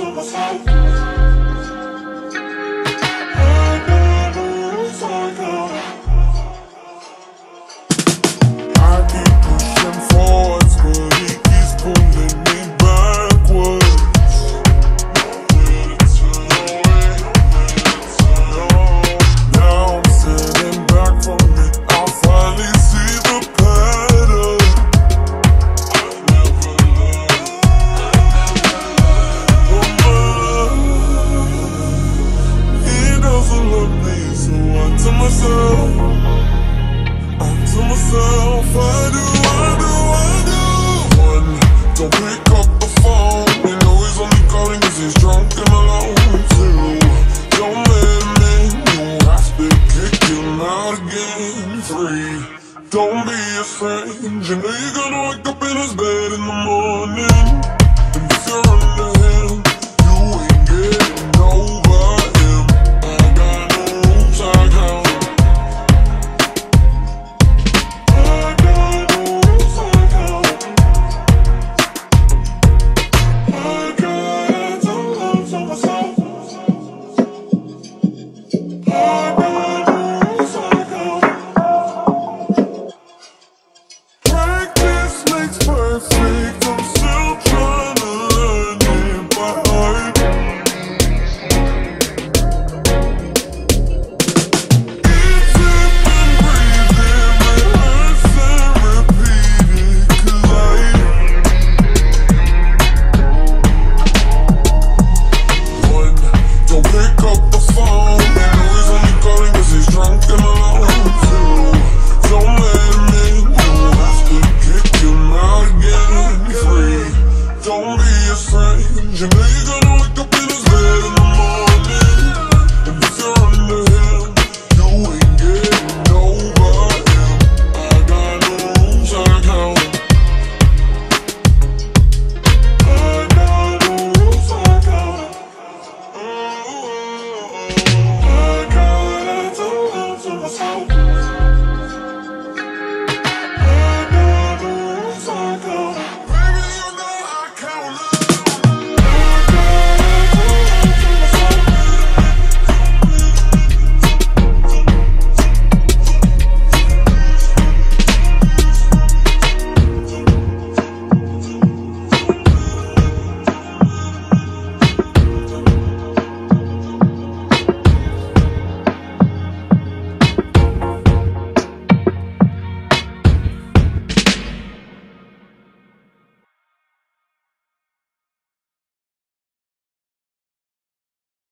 Don't be afraid. You know you're gonna wake up in his bed in the morning, and if you're under him, you ain't getting over him. I got no rules, I got no rules, I got some love for myself. I got no rules, I got perfect, I'm still trying to learn it by heart. It's up and breathing, rehearse and repeat it, 'cause one, don't pick up the phone, and know he's only calling 'cause he's drunk and alone. Two, don't let him in, you have to kick him out again. Three, don't be afraid, you know you're gonna wake up in